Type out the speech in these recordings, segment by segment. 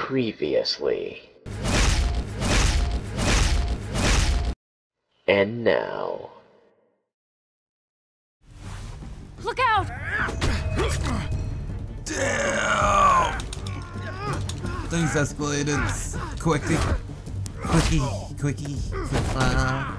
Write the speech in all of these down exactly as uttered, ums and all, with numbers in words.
Previously. And now. Look out! Damn! Things escalated. Quickie. Quickie. Quickie. Uh,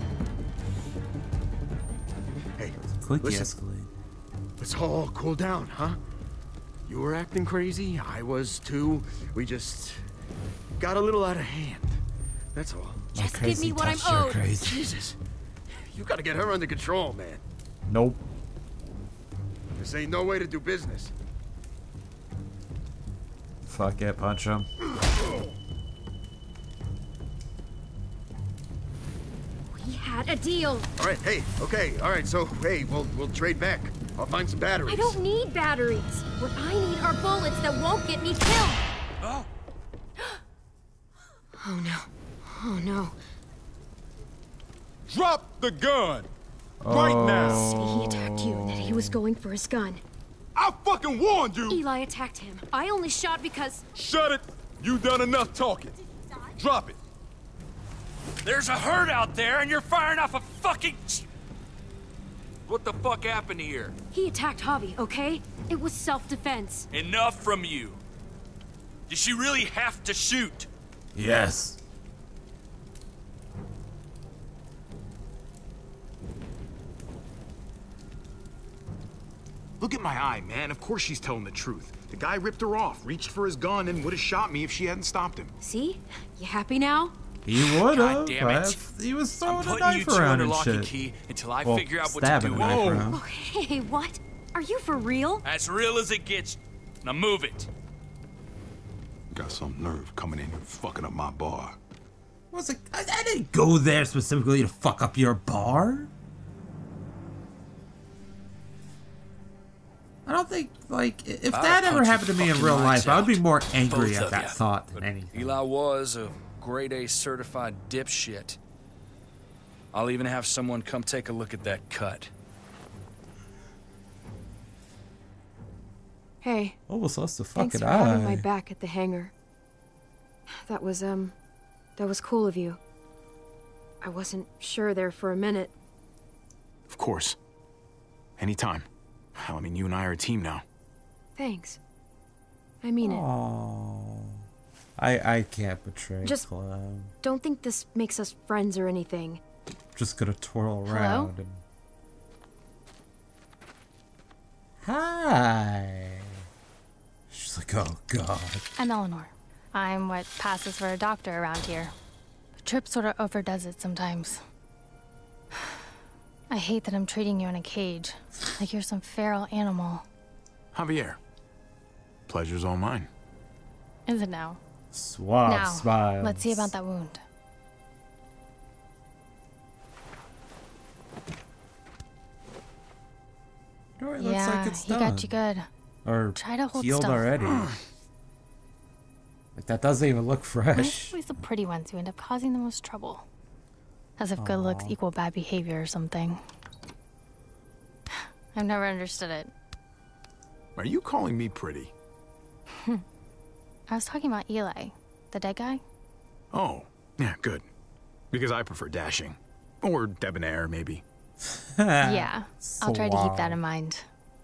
Hey, quickie listen. escalated. Let's all cool down, huh? You were acting crazy, I was too. We just got a little out of hand. That's all. Just crazy give me what I'm touched your owed. Crazy. Jesus. You gotta get her under control, man. Nope. This ain't no way to do business. Fuck it, punch him. We had a deal. All right, hey, okay, all right, so, hey, we'll, we'll trade back. I'll find some batteries. I don't need batteries. What I need are bullets that won't get me killed. Oh. Oh no. Oh no. Drop the gun! Right now! He attacked you and that he was going for his gun. I fucking warned you! Eli attacked him. I only shot because... Shut it! You done enough talking. Drop it. There's a herd out there and you're firing off a fucking... What the fuck happened here? He attacked Javi, okay? It was self-defense. Enough from you. Did she really have to shoot? Yes. Look at my eye, man. Of course she's telling the truth. The guy ripped her off, reached for his gun, and would have shot me if she hadn't stopped him. See? You happy now? He would God have. damn it. He was throwing I'm a putting you knife two around under and lock and shit. key until I Well, figure out what to stabbing do a with knife it. around. Okay, what? Are you for real? As real as it gets. Now move it. Got some nerve coming in and fucking up my bar. Was it? I, I didn't go there specifically to fuck up your bar. I don't think, like, if I'll that ever punch happened to your me in fucking real life, lights I would be out. more angry Both at of that ya. thought than But anything. Eli was a grade A certified dipshit. I'll even have someone come take a look at that cut. Hey, Almost lost a thanks fucking for having my eye. back at the hangar. That was, um, that was cool of you. I wasn't sure there for a minute. Of course. Anytime. Hell, I mean, you and I are a team now. Thanks. I mean it. Oh, I I can't betray Just- Clem. Don't think this makes us friends or anything. Just gonna twirl Hello? around and. Hi. She's like, oh god. I'm Eleanor. I'm what passes for a doctor around here. The trip sort of overdoes it sometimes. I hate that I'm treating you in a cage, like you're some feral animal. Javier. Pleasure's all mine. Is it now? Suave now, smiles. let's see about that wound. No, it looks yeah, like it's he done. got you good. Or Try to hold healed still. already. Like, that doesn't even look Why is fresh. it always the pretty ones who end up causing the most trouble? As if good looks equal bad behavior or something. I've never understood it. Are you calling me pretty? I was talking about Eli, the dead guy. Oh, yeah, good. Because I prefer dashing. Or debonair, maybe. Yeah, I'll try to keep that Suave. in mind.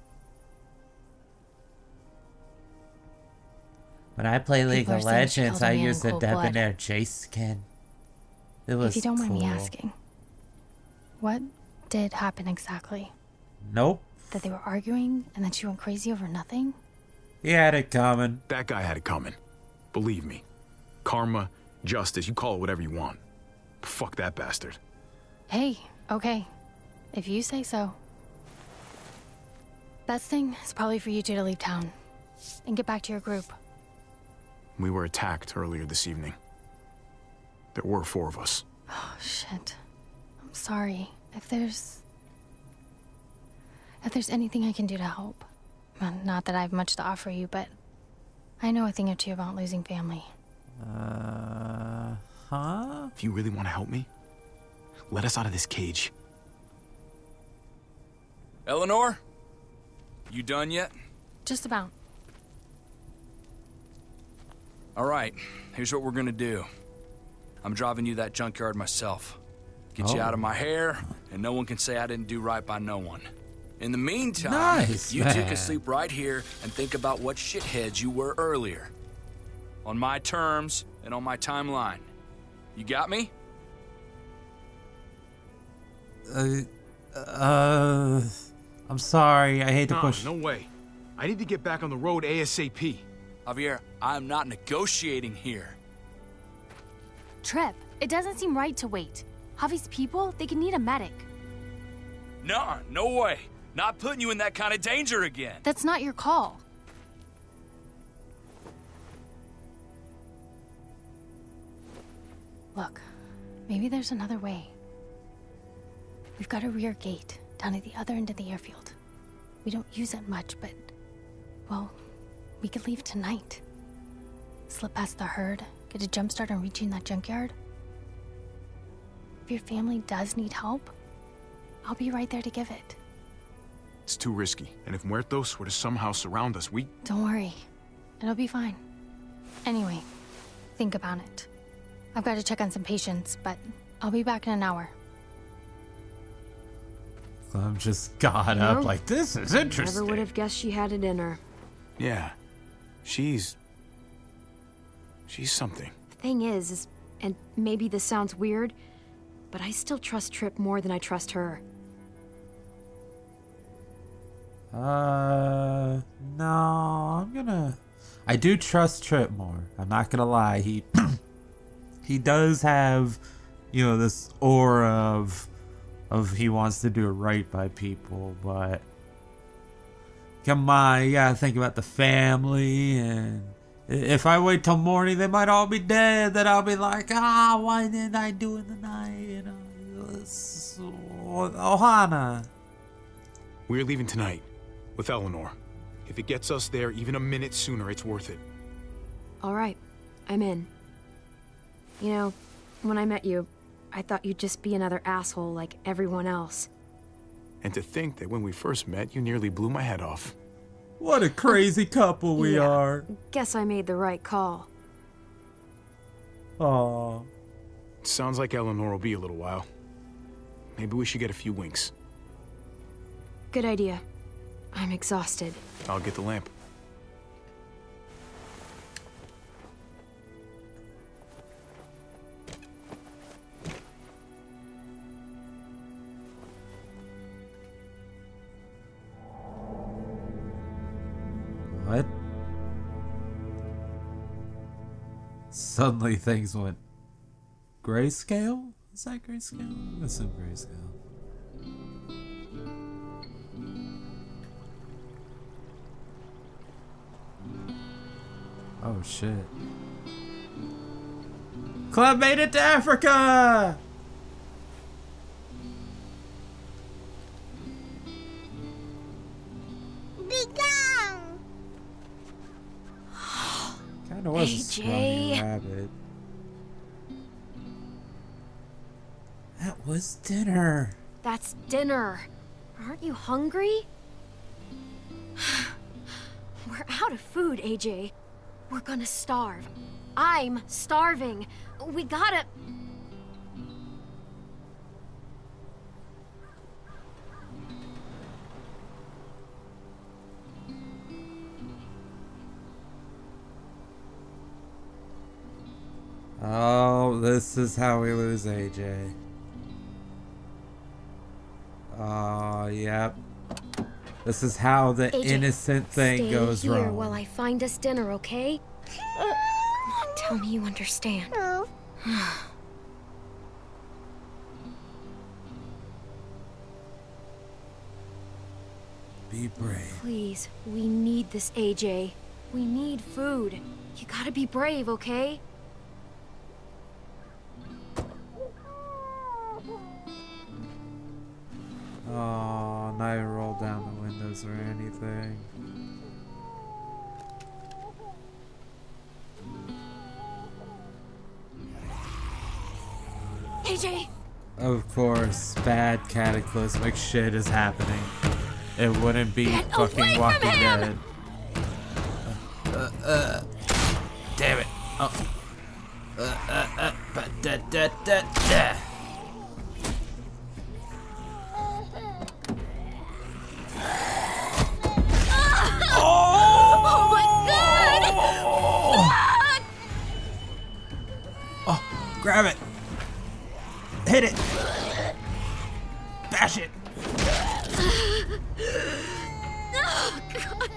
When I play League People are of saying she Legends, killed a I man in use the cold blood. debonair Jace skin. It was If you don't mind me cool. asking, what did happen exactly? Nope. That they were arguing and then she went crazy over nothing? He had it coming. That guy had it coming. Believe me. Karma, justice, you call it whatever you want. Fuck that bastard. Hey, okay. If you say so. Best thing is probably for you two to leave town and get back to your group. We were attacked earlier this evening. There were four of us. Oh, shit. I'm sorry. If there's... If there's anything I can do to help. Well, not that I have much to offer you, but I know a thing or two about losing family. Uh, huh? If you really want to help me, let us out of this cage. Eleanor? You done yet? Just about. All right, here's what we're gonna do. I'm driving you that junkyard myself. Get you Oh. out of my hair, and no one can say I didn't do right by no one. In the meantime, Nice, you two man. can sleep right here and think about what shitheads you were earlier. On my terms and on my timeline. You got me? Uh, uh, I'm sorry. I hate to Nah, push. no way. I need to get back on the road ASAP. Javier, I'm not negotiating here. Trip, it doesn't seem right to wait. Javi's people, they can need a medic. Nah, no way. Not putting you in that kind of danger again. That's not your call. Look, maybe there's another way. We've got a rear gate down at the other end of the airfield. We don't use it much, but, well, we could leave tonight. Slip past the herd, get a jump start on reaching that junkyard. If your family does need help, I'll be right there to give it. It's too risky, and if Muertos were to somehow surround us, we... Don't worry. It'll be fine. Anyway, think about it. I've got to check on some patients, but I'll be back in an hour. I'm just got You up know, like, this is interesting. Never would have guessed she had it in her. Yeah. She's... She's something. The thing is, is, and maybe this sounds weird, but I still trust Trip more than I trust her. Uh, no, I'm gonna... I do trust Trip more. I'm not gonna lie. He... he does have, you know, this aura of... of he wants to do right by people, but... Come on, you gotta think about the family, and... If I wait till morning, they might all be dead. Then I'll be like, ah, why didn't I do it in the night? You know, it's- Ohana. We're leaving tonight, with Eleanor. If it gets us there even a minute sooner, it's worth it. All right, I'm in. You know, when I met you, I thought you'd just be another asshole like everyone else. And to think that when we first met, you nearly blew my head off. What a crazy couple we Yeah. are. Guess I made the right call. Aw. Sounds like Eleanor will be a little while. Maybe we should get a few winks. Good idea. I'm exhausted. I'll get the lamp. What? Suddenly things went grayscale? Is that grayscale? That's some grayscale. Oh shit. Club made it to Africa! Kinda was a scrawny A J. rabbit. That was dinner. That's dinner. Aren't you hungry? We're out of food, A J. We're gonna starve. I'm starving. We gotta... Oh, this is how we lose A J. Oh, yep. This is how the A J, innocent thing stay goes here wrong. while I find us dinner, okay? Uh, come on, tell me you understand. Be brave. Please, we need this, A J. We need food. You gotta be brave, okay? Oh, not even roll down the windows or anything. A J! Of course, bad cataclysmic shit is happening. It wouldn't be Get fucking away from Walking him! Dead. Uh, uh, damn it. Oh. Uh, uh, uh, but da, da, da, da. Oh my god! Oh, grab it. Hit it. Bash it. Oh god!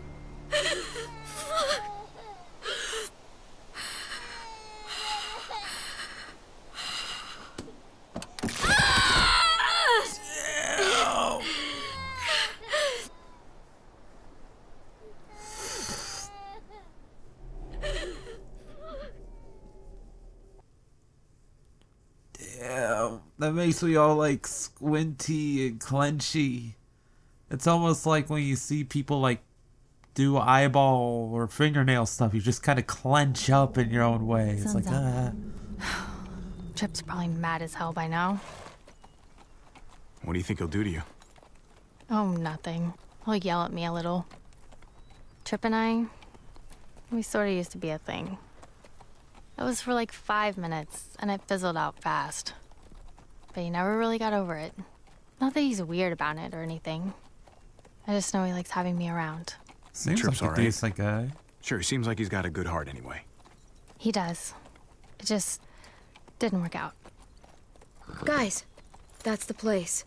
Damn, that makes me all like squinty and clenchy. It's almost like when you see people like do eyeball or fingernail stuff, you just kind of clench up in your own way. It's like, ah. Trip's probably mad as hell by now. What do you think he'll do to you? Oh, nothing. He'll yell at me a little. Trip and I, we sort of used to be a thing. It was for like five minutes, and it fizzled out fast. But he never really got over it. Not that he's weird about it or anything. I just know he likes having me around. Seems Trip's like a alright. decent guy. Sure, he seems like he's got a good heart anyway. He does. It just didn't work out. Guys, that's the place.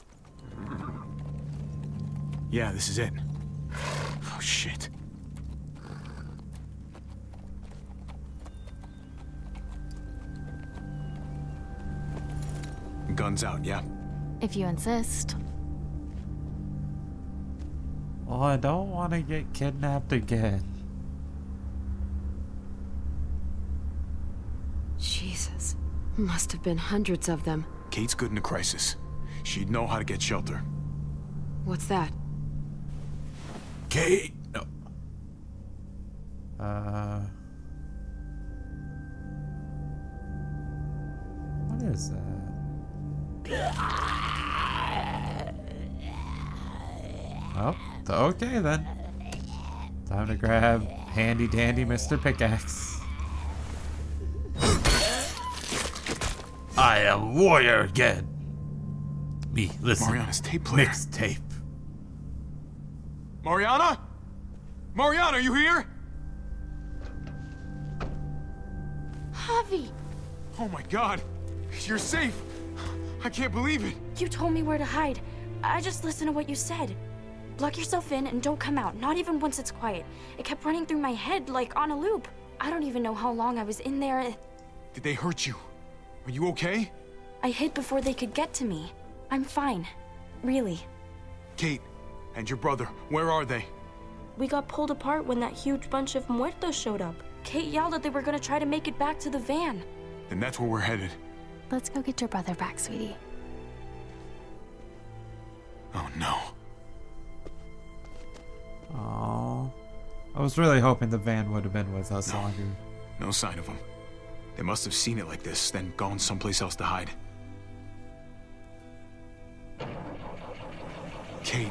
Yeah, this is it. Oh, shit. Guns out, yeah? If you insist. Well, I don't want to get kidnapped again. Jesus. Must have been hundreds of them. Kate's good in a crisis. She'd know how to get shelter. What's that? Kate! No. Uh... What is that? Oh, okay then. Time to grab handy dandy Mister Pickaxe. I am warrior again. Me, listen. Mariana's tape player. Mixtape. Mariana? Mariana, are you here? Javi, Oh my god. You're safe. I can't believe it. you told me where to hide. I just listened to what you said. Lock yourself in and don't come out, not even once it's quiet. It kept running through my head like on a loop. I don't even know how long I was in there. Did they hurt you? Are you okay? I hid before they could get to me. I'm fine. Really. Kate and your brother, where are they? We got pulled apart when that huge bunch of muertos showed up. Kate yelled that they were gonna try to make it back to the van. Then that's where we're headed. Let's go get your brother back, sweetie. Oh no. Oh, I was really hoping the van would have been with us No. longer. No sign of them. They must have seen it like this, then gone someplace else to hide. Kate.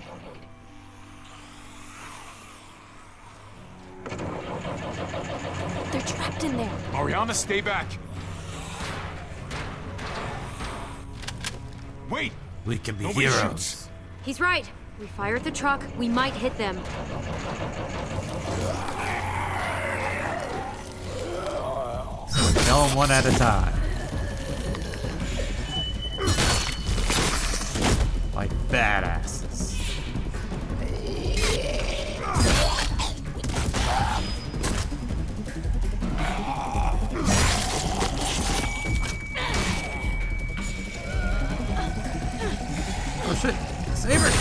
They're trapped in there. Mariana, stay back. Wait! We can be Nobody heroes. shoots. He's right. We fire at the truck, we might hit them. So kill them one at a time. Like badasses. Oh shit! Save her!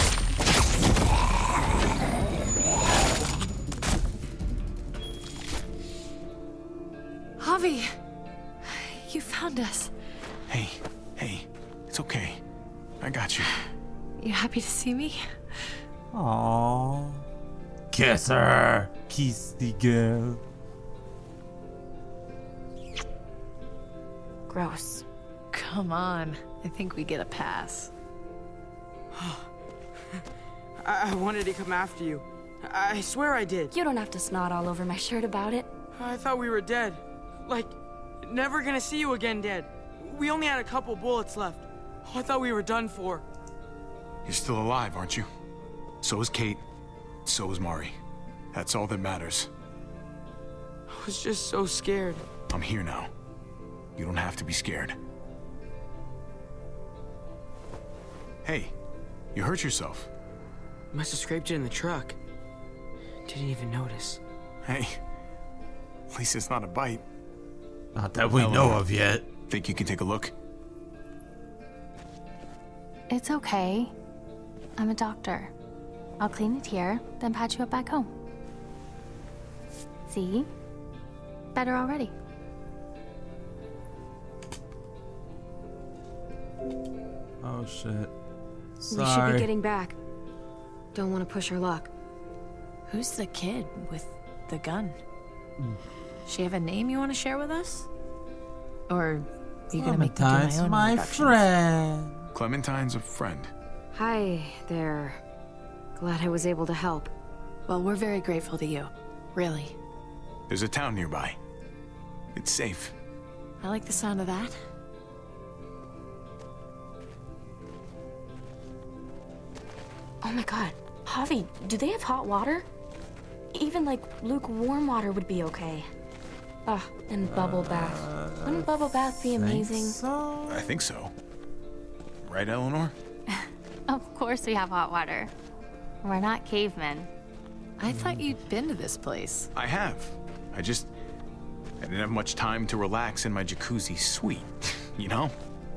Javi, you found us. Hey, hey, it's okay. I got you. You happy to see me? Aww. Kiss her! Kiss the girl. Gross. Come on. I think we get a pass. I, I wanted to come after you. I swear I did. You don't have to snot all over my shirt about it. I thought we were dead. Like, never gonna see you again, Dad. We only had a couple bullets left. Oh, I thought we were done for. You're still alive, aren't you? So is Kate. So is Mari. That's all that matters. I was just so scared. I'm here now. You don't have to be scared. Hey, you hurt yourself. Must have scraped it in the truck. Didn't even notice. Hey, at least it's not a bite. Not that we Eleanor, know of yet. Think you can take a look? It's okay. I'm a doctor. I'll clean it here, then patch you up back home. See? Better already. Oh shit. We should Sorry. be getting back. Don't want to push her luck. Who's the kid with the gun? She have a name you want to share with us? Or are you gonna make me do my Clementine's own my introductions? friend. Clementine's a friend. Hi there. Glad I was able to help. Well, we're very grateful to you. Really. There's a town nearby. It's safe. I like the sound of that. Oh my god. Javi, do they have hot water? Even like lukewarm water would be okay. Ugh, and bubble bath. Wouldn't bubble bath be amazing? So? I think so. Right, Eleanor? Of course we have hot water. We're not cavemen. I thought you'd been to this place. I have. I just... I didn't have much time to relax in my jacuzzi suite, you know?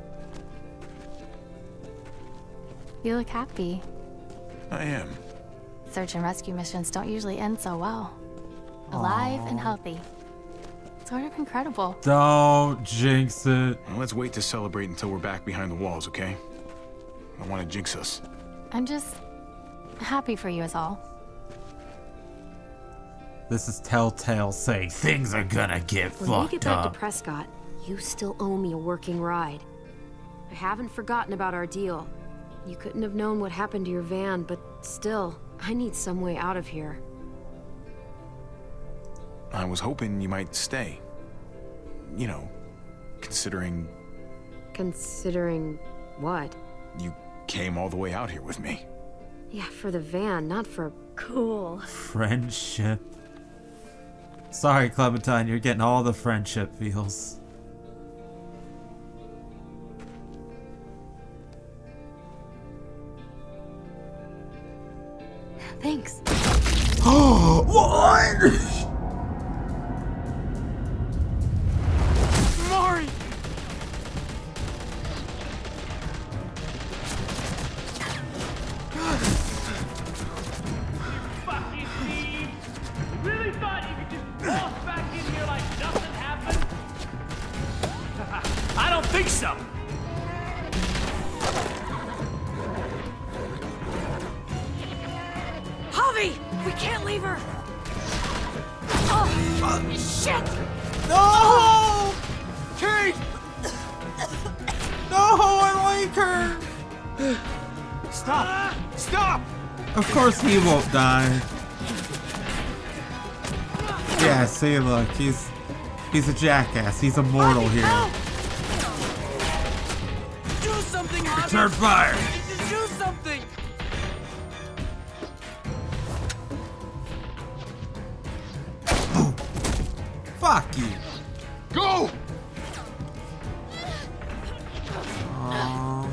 You look happy. I am. Search and rescue missions don't usually end so well. Alive and healthy. Sort of incredible. Don't jinx it. Well, let's wait to celebrate until we're back behind the walls, okay? I don't want to jinx us. I'm just happy for you is all. This is Telltale saying things are gonna get When we fucked get back up. to Prescott, you still owe me a working ride. I haven't forgotten about our deal. You couldn't have known what happened to your van, but still, I need some way out of here. I was hoping you might stay. You know, considering Considering what? you came all the way out here with me. Yeah, for the van, not for... Cool. Friendship. Sorry, Clementine, you're getting all the friendship feels. Thanks. Oh, what? Mari! Fucking thieves! You really thought you could just walk back in here like nothing happened? I don't think so! Javi! We can't leave her! Oh, shit! No! Kate! No, I like her! Stop! Stop! Of course he won't die. Yeah, see, look, he's he's a jackass. He's immortal Javi, here. help! Do something, Javi! Return fire! Just do something! Fuck you! Go! Aww.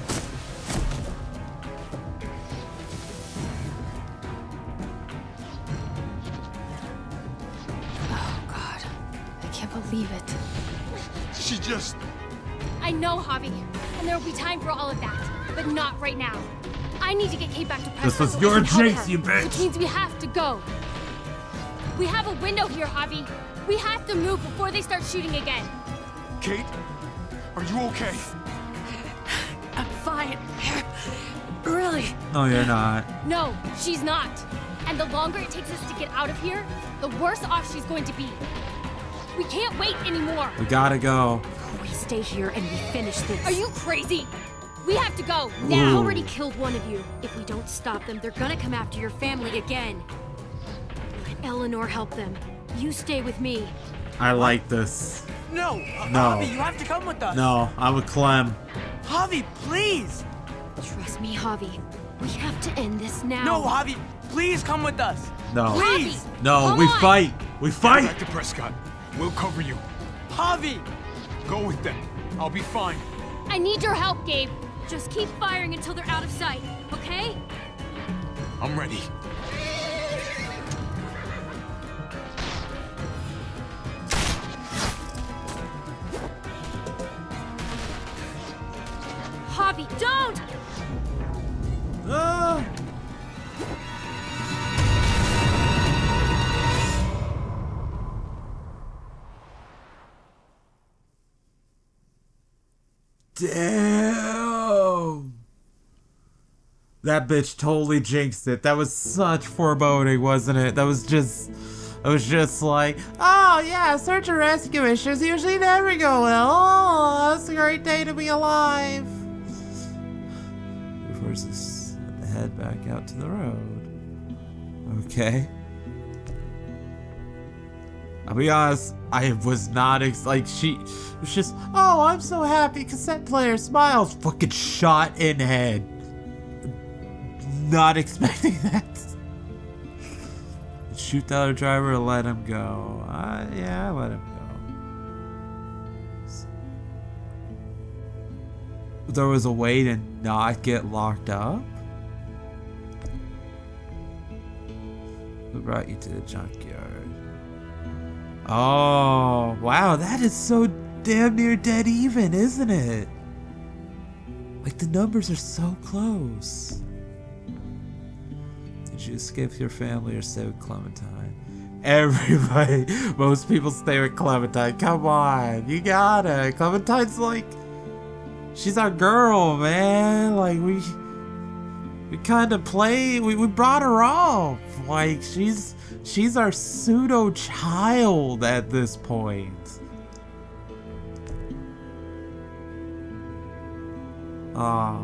Oh god. I can't believe it. She just... I know, Javi, and there will be time for all of that, but not right now. I need to get Kate back to Prescott. This was so your we can help jinx, her, you bitch. Which means we have to go. We have a window here, Javi. We have to move before they start shooting again. Kate, are you okay? I'm fine. Really? No, you're not. No, she's not. And the longer it takes us to get out of here, the worse off she's going to be. We can't wait anymore. We gotta go. We stay here and we finish this. Are you crazy? We have to go We now. already killed one of you. If we don't stop them, they're gonna come after your family again. Let Eleanor help them. You stay with me. I like this. No, uh, No. Javi, you have to come with us. No, I'm with Clem. Javi, please. Trust me, Javi. We have to end this now. No, Javi, please come with us. No. Please. No, Come we on. fight. We fight. Get back to Prescott. We'll cover you. Javi. Go with them. I'll be fine. I need your help, Gabe. Just keep firing until they're out of sight, okay? I'm ready. Javi, don't! Ah. Damn. That bitch totally jinxed it. That was such foreboding, wasn't it? That was just... It was just like, oh yeah, search and rescue missions usually never go well. Oh, it's a great day to be alive. We force us to head back out to the road. Okay. I'll be honest, I was not ex- like she was just, oh, I'm so happy. Cassette player smiles. Fucking shot in head. Not expecting that. Shoot the other driver or let him go? Uh, yeah, I let him go. There was a way to not get locked up? Who brought you to the junkyard? Oh, wow, that is so damn near dead even, isn't it? Like, the numbers are so close. Did you escape your family or stay with Clementine? Everybody, most people stay with Clementine. Come on, you gotta. Clementine's like, she's our girl, man. Like, we, we kind of play, we, we brought her up. Like, she's, she's our pseudo child at this point. Ah,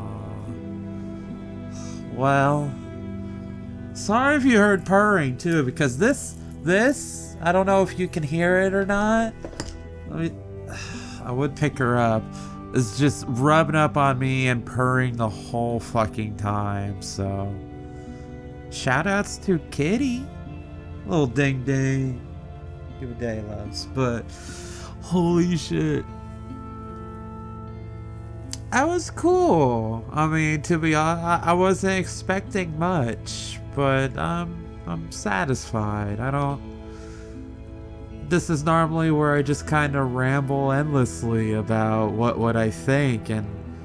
well. Sorry if you heard purring too, because this, this, I don't know if you can hear it or not. Let me, I would pick her up. It's just rubbing up on me and purring the whole fucking time, so. Shoutouts to Kitty. Little ding ding. Give a day, loves. But, holy shit. That was cool. I mean, to be honest, I wasn't expecting much. But um, I'm satisfied. I don't... This is normally where I just kind of ramble endlessly about what, what I think, and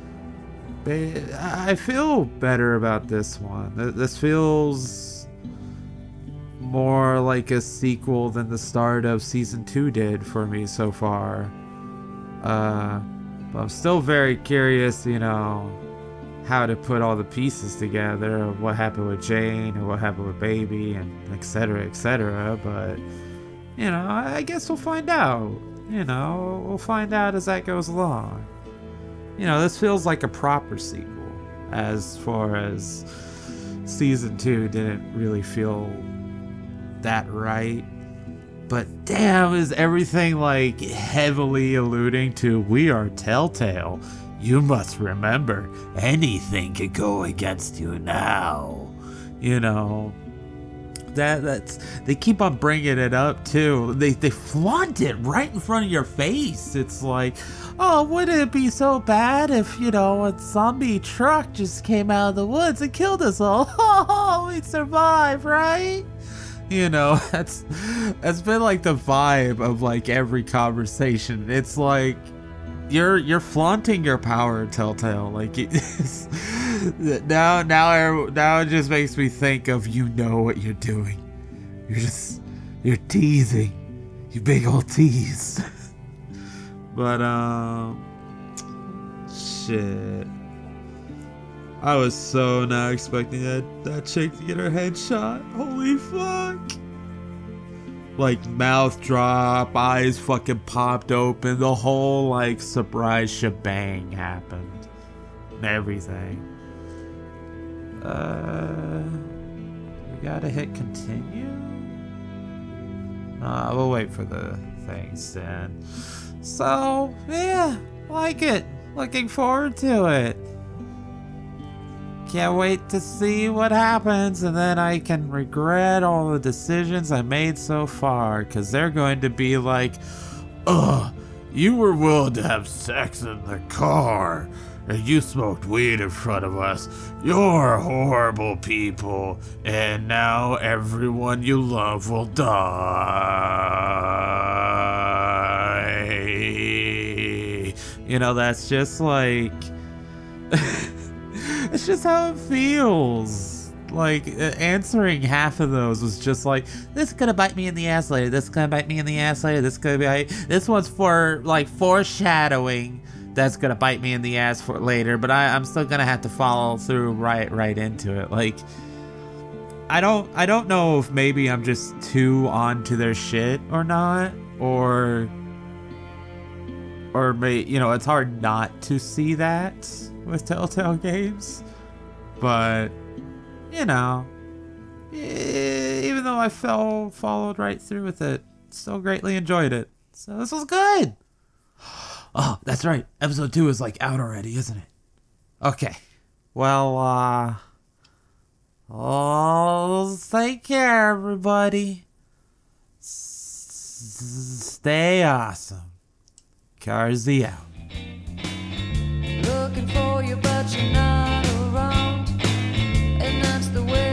I feel better about this one. This feels more like a sequel than the start of Season two did for me so far. Uh, but I'm still very curious, you know, how to put all the pieces together of what happened with Jane and what happened with Baby and et cetera, et cetera. But, you know, I guess we'll find out. You know, we'll find out as that goes along. You know, this feels like a proper sequel, as far as Season two didn't really feel that right. But damn, is everything like heavily alluding to we are Telltale. You must remember, anything could go against you now. You know, that that's they keep on bringing it up too. They they flaunt it right in front of your face. It's like, oh, wouldn't it be so bad if, you know, a zombie truck just came out of the woods and killed us all? Oh, we'd survive, right? You know, that's that's been like the vibe of like every conversation. It's like, You're you're flaunting your power, Telltale. Like it's, now now I, now it just makes me think of, you know what you're doing. You're just you're teasing, you big old tease. But um, shit. I was so not expecting that that chick to get her head shot. Holy fuck. Like, mouth drop, eyes fucking popped open, the whole, like, surprise shebang happened. And everything. Uh, we gotta hit continue? Uh, we'll wait for the things. And so, yeah, like it. Looking forward to it. Can't wait to see what happens, and then I can regret all the decisions I made so far, because they're going to be like, ugh, you were willing to have sex in the car, and you smoked weed in front of us. You're horrible people, and now everyone you love will die. You know, that's just like... It's just how it feels. Like, answering half of those was just like, this is gonna bite me in the ass later, this is gonna bite me in the ass later, this is gonna be, this one's for, like, foreshadowing that's gonna bite me in the ass for later, but I, I'm still gonna have to follow through right right into it. Like, I don't, I don't know if maybe I'm just too onto their shit or not, or, or, may, you know, it's hard not to see that with Telltale Games, but, you know, even though I fell, followed right through with it, still greatly enjoyed it. So this was good. Oh, that's right. Episode two is like out already, isn't it? Okay. Well, uh, oh, take care, everybody. S- stay awesome. Carzy out. Looking for you, but you're not around, and that's the way